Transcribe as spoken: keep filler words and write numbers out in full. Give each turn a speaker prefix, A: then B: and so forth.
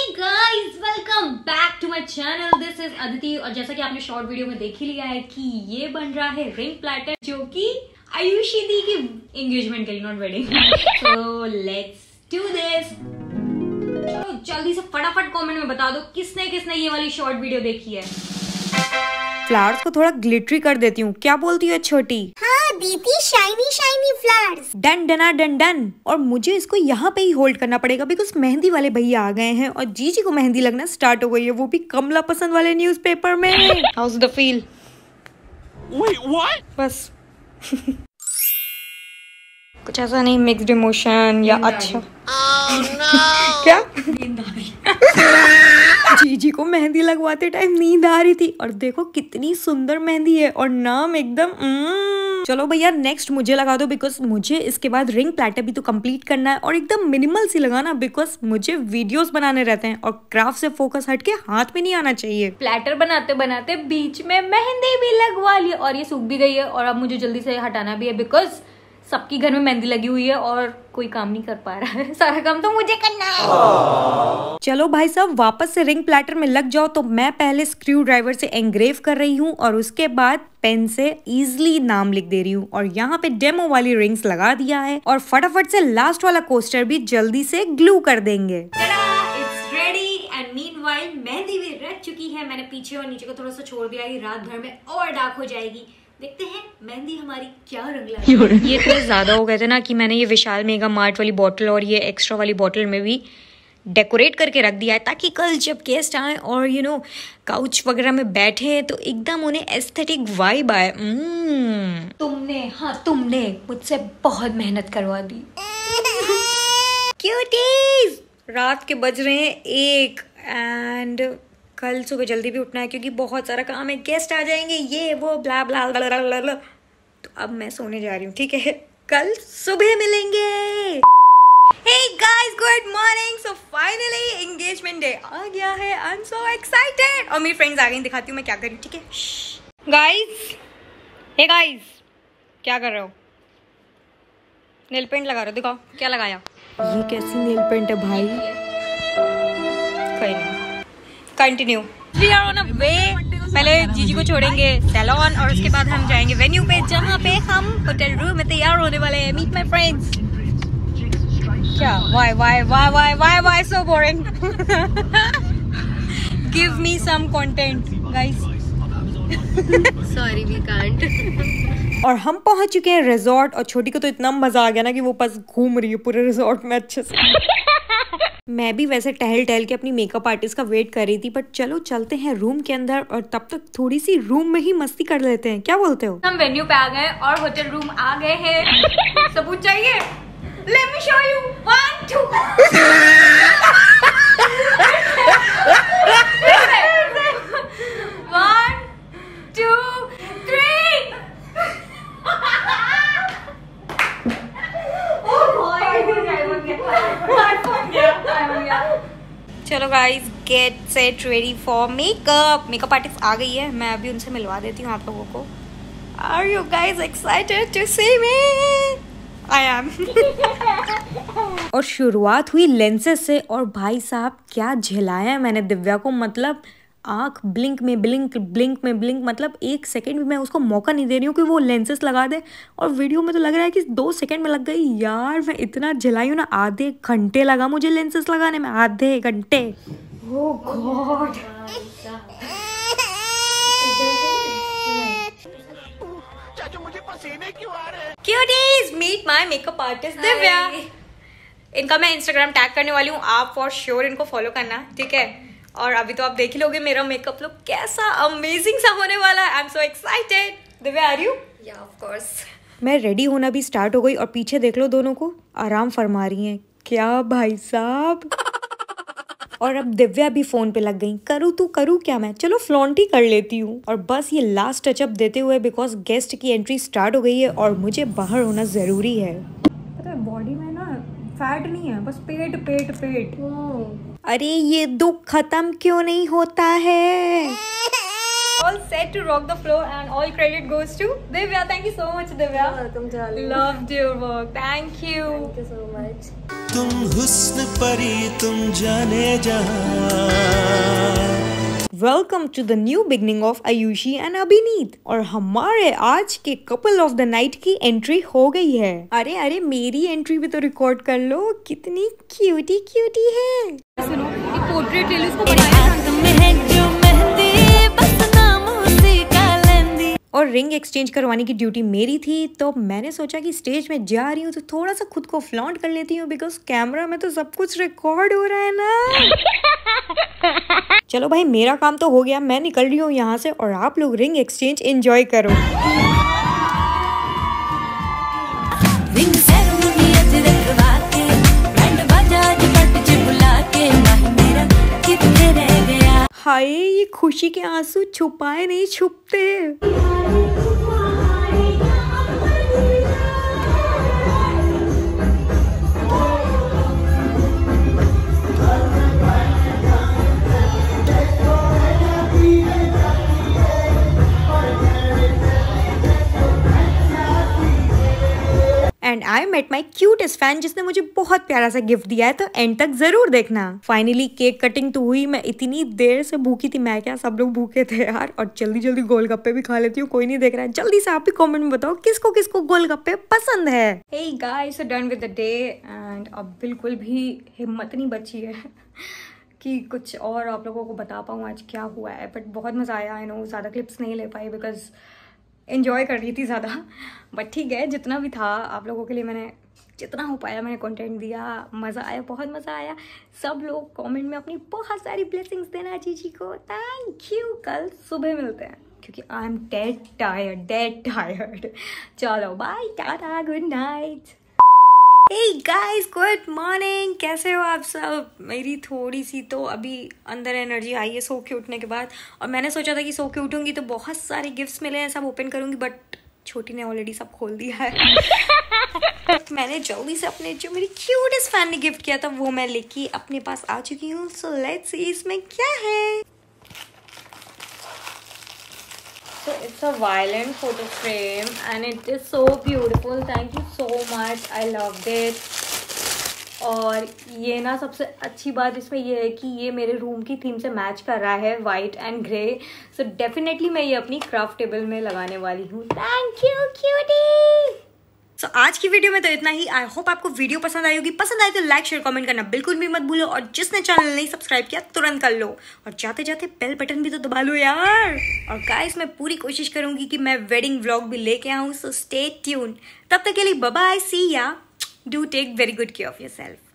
A: Guys, welcome back to my channel. This is Aditi और जैसा कि आपने शॉर्ट वीडियो में देख ही लिया है कि ये बन रहा है रिंग प्लेटर, जो कि आयुषी दी की एंगेजमेंट के लिए, not wedding. So let's do this. चलो जल्दी से फटाफट कमेंट में बता दो किसने किसने ये वाली शॉर्ट वीडियो देखी है।
B: फ्लावर्स को थोड़ा ग्लिटरी कर देती हूँ, क्या बोलती है छोटी?
C: हाँ दीदी, शाइनी शाइनी फ्लावर्स।
B: डन डना डन डन। और मुझे इसको यहाँ पे ही होल्ड करना पड़ेगा बिकॉज मेहंदी वाले भैया आ गए हैं और जीजी को मेहंदी लगना स्टार्ट हो गई है, वो भी कमला पसंद वाले न्यूज़पेपर में। How's the feel?
D: Wait, what?
B: बस कुछ ऐसा नहीं, मिक्स्ड इमोशन या अच्छा।
D: Oh no!
B: क्या? जीजी को मेहंदी लगवाते टाइम नींद आ रही थी और देखो कितनी सुंदर मेहंदी है और नाम एकदम mm. चलो भैया नेक्स्ट मुझे लगा दो बिकॉज मुझे इसके बाद रिंग प्लेटर भी तो कंप्लीट करना है और एकदम मिनिमल सी लगाना बिकॉज मुझे वीडियोस बनाने रहते हैं और क्राफ्ट से फोकस हटके हाथ में नहीं आना चाहिए।
A: प्लेटर बनाते बनाते बीच में मेहंदी भी लगवा ली और ये सूख भी गई है और अब मुझे जल्दी से हटाना भी है बिकॉज सबकी घर में मेहंदी लगी हुई है और कोई काम नहीं कर पा रहा है। सारा काम तो मुझे करना है।
B: चलो भाई साहब वापस से रिंग प्लेटर में लग जाओ। तो मैं पहले स्क्रू ड्राइवर से एंग्रेव कर रही हूँ और उसके बाद पेन से इजीली नाम लिख दे रही हूँ और यहाँ पे डेमो वाली रिंग्स लगा दिया है और फटाफट से लास्ट वाला कोस्टर भी जल्दी से ग्लू कर देंगे।
A: इट्स रेडी एंड मीनवाइल मेहंदी भी रख चुकी है। मैंने पीछे और नीचे को थोड़ा सा छोड़ दिया है, रात भर में और डार्क हो जाएगी। देखते हैं मेहंदी हमारी क्या रंग लाती है।
B: ये इतने ज्यादा हो गए थे ना कि मैंने ये विशाल मेगा मार्ट वाली बोतल और ये एक्स्ट्रा वाली बोतल में भी डेकोरेट करके रख दिया है ताकि कल जब गेस्ट आए और यू नो काउच वगैरह में बैठे तो एकदम उन्हें एस्थेटिक वाइब आए।
A: तुमने हाँ तुमने मुझसे बहुत मेहनत करवा दी।
B: क्यूटीज, रात के बज रहे हैं एक एंड कल सुबह जल्दी भी उठना है क्योंकि बहुत सारा काम है, गेस्ट आ जाएंगे, ये वो ब्ला ब्ला ब्ला ब्ला ब्ला ब्ला। तो अब मैं सोने जा रही हूँ, ठीक है? कल सुबह मिलेंगे। Hey guys, good morning. So finally engagement day आ गया है। I'm so excited. और मेरी फ्रेंड्स आ गई, दिखाती हूँ मैं क्या कर रही हूँ, ठीक है? Guys, hey guys, क्या कर रहे हो? नेल पेंट लगा रहे हो, दिखाओ क्या लगाया। ये कैसी नेल पेंट है भाई? कोई नहीं, continue. We are on a way. पहले जीजी को छोड़ेंगे सैलून और उसके बाद हम जाएंगे वेन्यू पे जहाँ पे हम होटल रूम में तैयार होने वाले हैं। Meet my friends. क्या? Why why why why why why so boring? Give me some content, guys.
A: Sorry, we can't.
B: और हम पहुंच चुके हैं रिजॉर्ट और छोटी को तो इतना मजा आ गया ना कि वो बस घूम रही है पूरे रिजॉर्ट में अच्छे से। मैं भी वैसे टहल टहल के अपनी मेकअप आर्टिस्ट का वेट कर रही थी, बट चलो चलते हैं रूम के अंदर और तब तक थोड़ी सी रूम में ही मस्ती कर लेते हैं, क्या बोलते हो?
A: हम वेन्यू पे आ गए और होटल रूम आ गए हैं। सबूत चाहिए? Let me show you. One, two. One, two, three.
B: चलो guys, get set ready for makeup. Makeup artist आ गई है, मैं अभी उनसे मिलवा देती हूँ आप लोगों को। Are you guys excited to see me? I am. और शुरुआत हुई लेंसेज से और भाई साहब क्या झिलाया मैंने दिव्या को, मतलब आंख ब्लिंक में ब्लिंक ब्लिंक में ब्लिंक, मतलब एक सेकंड भी मैं उसको मौका नहीं दे रही हूँ कि वो लेंसेज लगा दे। और वीडियो में तो लग रहा है कि दो सेकंड में लग गई। यार मैं इतना झिलाई हूँ ना, आधे घंटे लगा मुझे लेंसेज लगाने में, आधे घंटे। Oh god. Cuties, meet my makeup artist Divya. इनका मैं इंस्टाग्राम टैग करने वाली हूँ, आप फॉर श्योर इनको फॉलो करना, ठीक है? और अभी तो आप देख ही लोगे मेरा मेकअप लुक कैसा अमेजिंग सा होने वाला है। I am so excited. Divya are you?
A: Yeah of course.
B: मैं रेडी होना भी स्टार्ट हो गई और पीछे देख लो दोनों को आराम फरमा रही हैं। क्या भाई साहब। और अब दिव्या भी फोन पे लग गई, करूँ तू करूँ क्या मैं, चलो फ्लॉन्ट ही कर लेती हूँ। और बस ये लास्ट टचअप देते हुए बिकॉज गेस्ट की एंट्री स्टार्ट हो गई है और मुझे बाहर होना जरूरी है। पता है बॉडी में ना फैट नहीं है, बस पेट पेट पेट। अरे ये दुख खत्म क्यों नहीं होता है? All set to rock the floor and all credit goes to Divya. Thank you so much, Divya.
C: You're welcome, darling.
B: Loved your work. Thank you.
C: Thank you so much.
E: तुम हुस्न परी तुम जाने जहां।
B: Welcome to the new beginning of Ayushi and Abhineet. और हमारे आज के कपल ऑफ द नाइट की एंट्री हो गई है। अरे अरे मेरी एंट्री भी तो रिकॉर्ड कर लो, कितनी क्यूटी क्यूटी है।
A: सुनो, एक पोर्ट्रेट ले लो, इसको बनाया
B: और रिंग एक्सचेंज करवाने की ड्यूटी मेरी थी, तो मैंने सोचा कि स्टेज में जा रही हूँ तो थोड़ा सा खुद को फ्लॉन्ट कर लेती हूँ, बिकॉज कैमरा में तो सब कुछ रिकॉर्ड हो रहा है ना। चलो भाई, मेरा काम तो हो गया, मैं निकल रही हूँ यहाँ से और आप लोग रिंग एक्सचेंज एंजॉय करो। हाय, ये खुशी के आंसू छुपाए नहीं छुपते। And I met my cutest fan, जिसने मुझे बहुत प्यारा सा गिफ्ट दिया है, तो एंड तक जरूर देखना। फाइनली केक कटिंग तो हुई। मैं इतनी देर से भूखी थी, मैं क्या सब लोग भूखे थे यार। और जल्दी जल्दी गोलगप्पे भी खा लेती हूँ, कोई नहीं देख रहा है। जल्दी से आप भी कमेंट में बताओ किसको किसको गोलगप्पे पसंद है। Hey guys, done with the day and अब बिल्कुल भी हिम्मत नहीं बची है कि कुछ और आप लोगों को बता पाऊँ आज क्या हुआ है। बट बहुत मजा आया। आई नो ज़्यादा क्लिप्स नहीं ले पाई बिकॉज एंजॉय कर रही थी ज़्यादा, बट ठीक है, जितना भी था आप लोगों के लिए मैंने जितना हो पाया मैंने कंटेंट दिया। मज़ा आया, बहुत मज़ा आया। सब लोग कमेंट में अपनी बहुत सारी ब्लेसिंग्स देना जीजी को। Thank you. कल सुबह मिलते हैं क्योंकि I am dead tired, dead tired. चलो बाय, टाटा, good night. Hey guys, good morning. कैसे हो आप सब? मेरी थोड़ी सी तो अभी अंदर एनर्जी आई है सो के उठने के बाद। और मैंने सोचा था कि सो के उठूंगी तो बहुत सारे गिफ्ट्स मिले हैं, सब ओपन करूंगी, बट छोटी ने ऑलरेडी सब खोल दिया है। मैंने जल्दी से अपने जो मेरी क्यूटेस्ट फैन ने गिफ्ट किया था वो मैं लेके अपने पास आ चुकी हूँ। सो लेट्स सी इसमें क्या है। So it's a violin photo frame and it is so beautiful. Thank you so much. I loved it. और ये ना सबसे अच्छी बात इसमें ये है कि ये मेरे रूम की थीम से मैच कर रहा है, white and grey. So definitely मैं ये अपनी क्राफ्ट टेबल में लगाने वाली हूँ। Thank you cutie. So so, आज की वीडियो में तो इतना ही। आई होप आपको वीडियो पसंद आई होगी। पसंद आए तो लाइक शेयर कमेंट करना बिल्कुल भी मत भूलो। और जिसने चैनल नहीं सब्सक्राइब किया तुरंत कर लो। और जाते जाते बेल बटन भी तो दबा लो यार। और गाइस, मैं पूरी कोशिश करूंगी कि मैं वेडिंग व्लॉग भी लेके आऊँ। So stay tune. तब तक के लिए bye bye, see ya. Do take very good care of yourself.